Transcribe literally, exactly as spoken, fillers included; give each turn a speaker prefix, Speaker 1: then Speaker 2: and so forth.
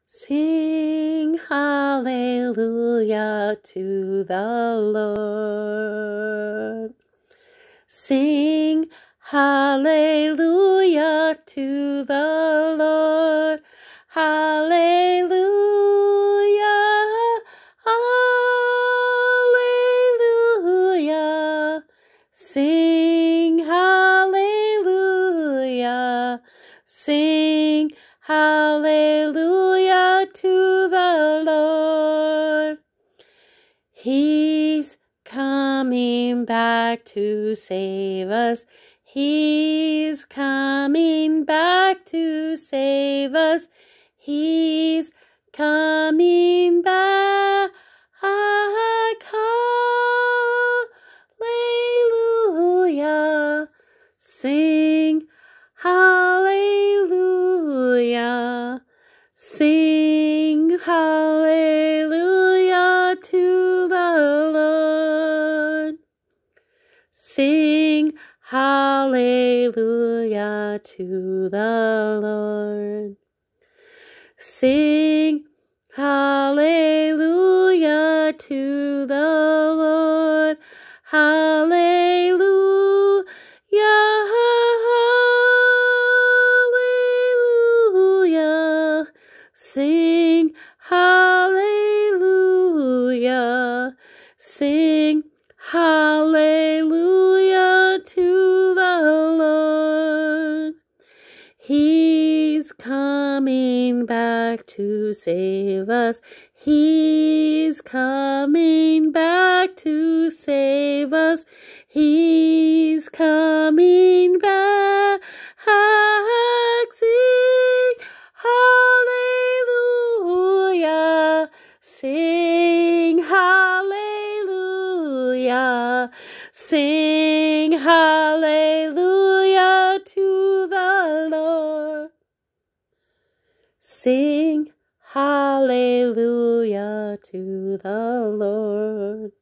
Speaker 1: Sing hallelujah to the Lord. Sing hallelujah to the Lord. Hallelujah, hallelujah. Sing hallelujah. Sing hallelujah to the Lord. He's coming back to save us. He's coming back to save us. He's coming back. Hallelujah. Sing hallelujah. Sing hallelujah to the Lord. Sing hallelujah to the Lord. Sing hallelujah to the Lord. Hallelujah, hallelujah. Sing hallelujah. Sing hallelujah to the Lord. He's coming back to save us. He's coming back to save us. He's coming back. Sing hallelujah. Sing hallelujah. Sing hallelujah to the Lord. Sing hallelujah to the Lord.